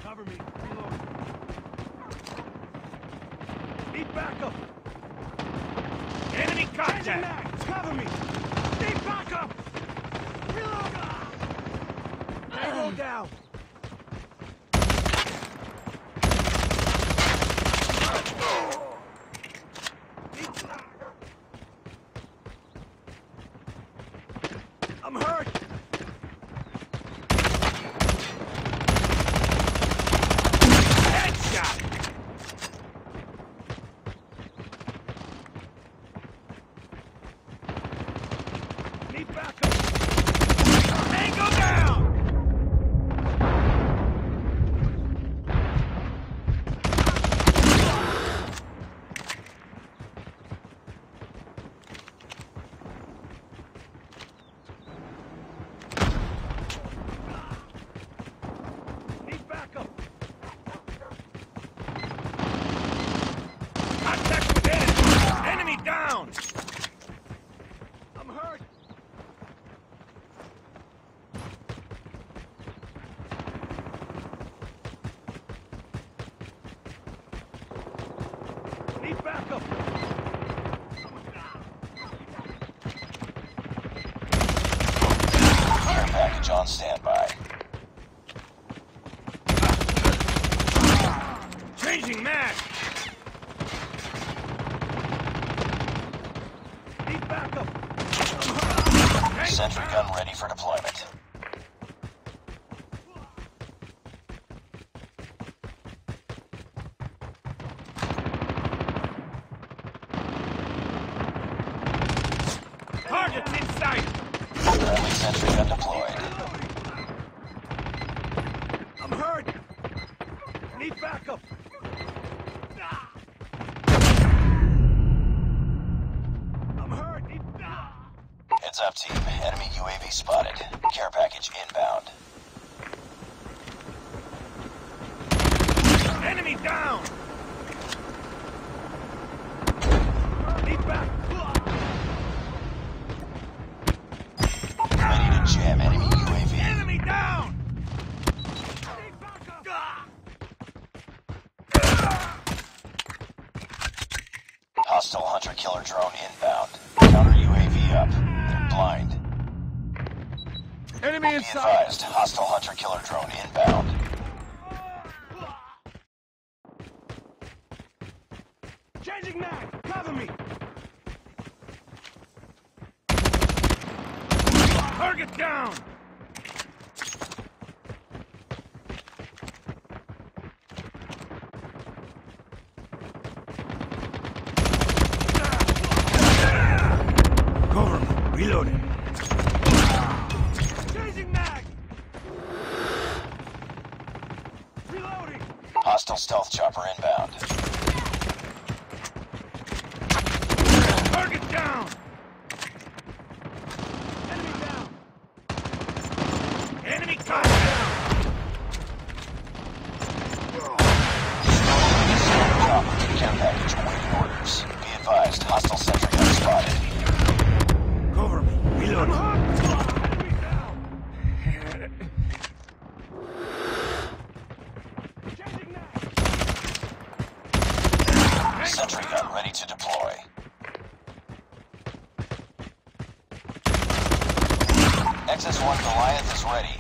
Cover me. Reload. Need backup. Enemy contact. Cover me. Need backup. Reload. Roll down. I'm hurt. Headshot. Need backup. Tango down. Down! I'm hurt! Need backup! Care package on standby. Changing mag! Backup. Sentry gun ready for deployment. Target's in sight. Friendly sentry gun deployed. I'm hurt. Need backup. Heads up, team. Enemy UAV spotted. Care package inbound. Enemy down! Need back! Ready to jam enemy UAV. Enemy down! Hostile hunter-killer drone inbound. Counter UAV up. Blind. Enemy Be inside! advised, hostile hunter-killer drone inbound. Changing mag! Cover me! Target down! Cover me! Reloading! Changing mag! Reloading! Hostile stealth chopper inbound. Target down! Enemy down! Enemy cut down! Chopper. Care package awaiting orders. Be advised, hostile sentry gun spotted. Cover me! Reloading! Enemy down! Changing mag! Sentry gun ready to deploy. XS-1 Goliath is ready.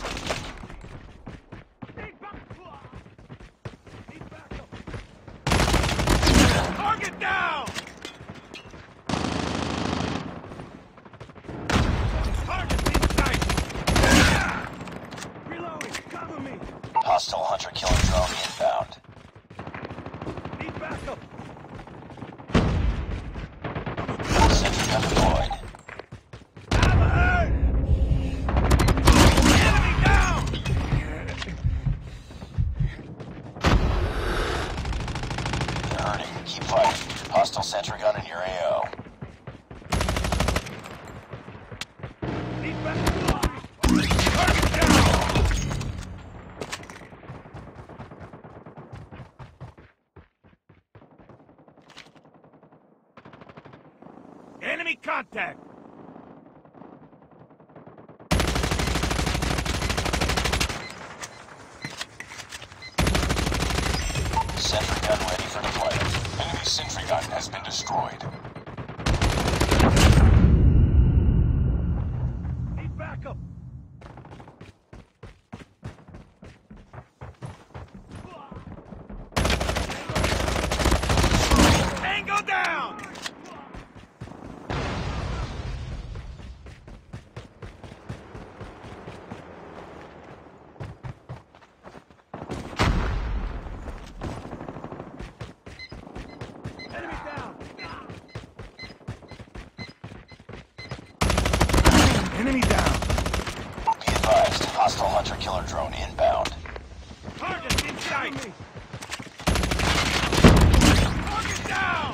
Target down! Target in sight! Reloading! Cover me! Hostile hunter-killer drone inbound. Need backup! Sentry gun deployed. I'm hurt! Enemy down! You're hurting. Keep fighting. Hostile sentry gun in your AO. Need backup! Target down! Enemy contact! Sentry gun ready for deployment. Enemy sentry gun has been destroyed. Need backup. Tango down! Enemy down! Enemy down! Be advised, hostile hunter-killer drone inbound. Target in sight! Target down!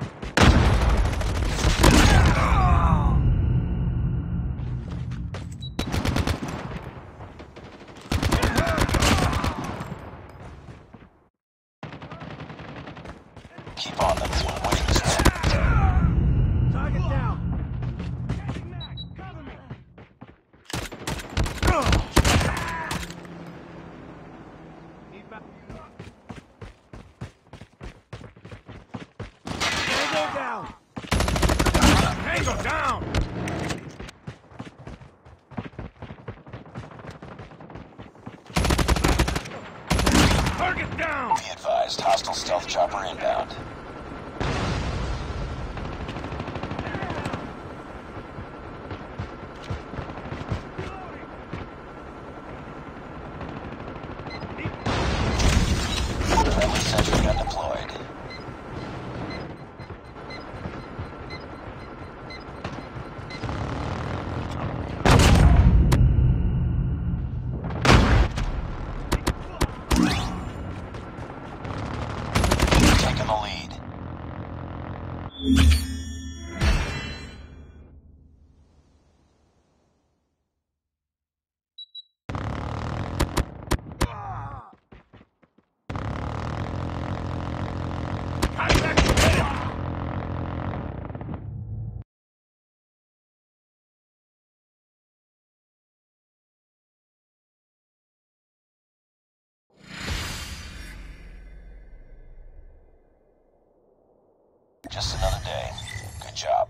Keep on them. We'll win this one. Target down! Taking mag! Cover me! Need back. Tango down! Tango down! Target down! Be advised, hostile stealth chopper inbound. Friendly sentry gun deployed. Taking the lead. Contact headed! Just another day. Good job.